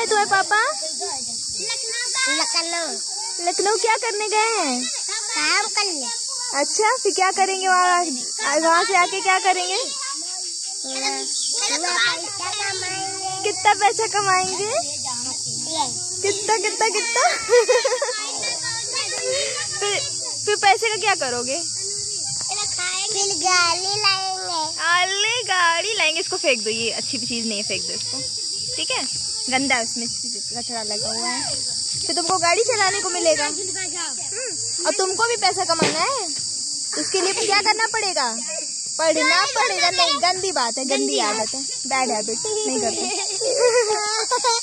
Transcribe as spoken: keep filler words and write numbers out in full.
हैं तुम्हारे पापा? लखनऊ। लखनऊ क्या करने गए हैं? काम करने। अच्छा, फिर क्या करेंगे वहाँ? वहाँ से आके क्या करेंगे? कितना पैसा कमाएंगे? कितना कितना कितना? फिर फिर पैसे का क्या करोगे? फिर गाड़ी लाएंगे। अरे गाड़ी लाएंगे। इसको फेंक दो, ये अच्छी चीज नहीं है, फेंक दो इसको। ठीक है, गंदा है, उसमें कचरा लगा हुआ है। फिर तुमको गाड़ी चलाने को मिलेगा। हम्म, और तुमको भी पैसा कमाना है, उसके लिए क्या करना पड़ेगा? पढ़ना पड़ेगा। नहीं, गंदी बात है, गंदी आदत है, बैड हैबिट, नहीं करते।